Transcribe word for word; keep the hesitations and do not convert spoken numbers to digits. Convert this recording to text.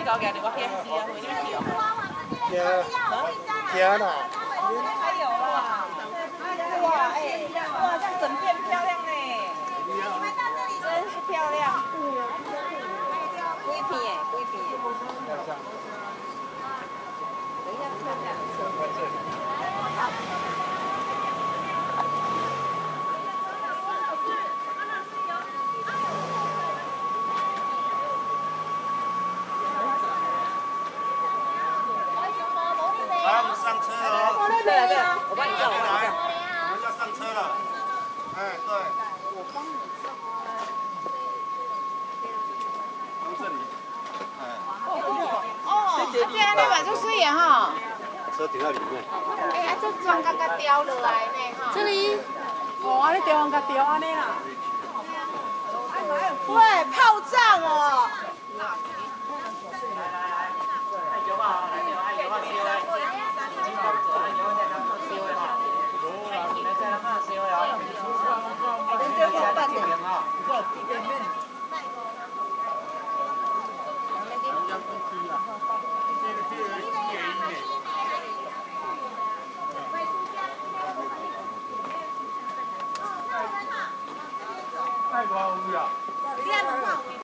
高价的我偏知啊，为你们叫。 惊惊啦！ 还有啦。哇，哎，哇，这样整片漂亮呢。真是漂亮。几片耶？几片耶？等一下看看。 来，我们上车了哦。 对了对了，我帮你叫，我帮你叫。 我们要上车了。哎，对。我帮你叫。从这里。哎。 哦，这样那嘛就水啊哈。 车停在里面。 哎呀，这砖刚刚掉落来呢哈。这里。 哦，安尼掉完甲掉安尼啦。 喂，炮仗哦。 来来来，爱油啊，来油，爱油啊，烧诶。金光做爱油，再让它烧诶哈。来再让它烧诶啊。这个我办的。 太高了。 这样的话。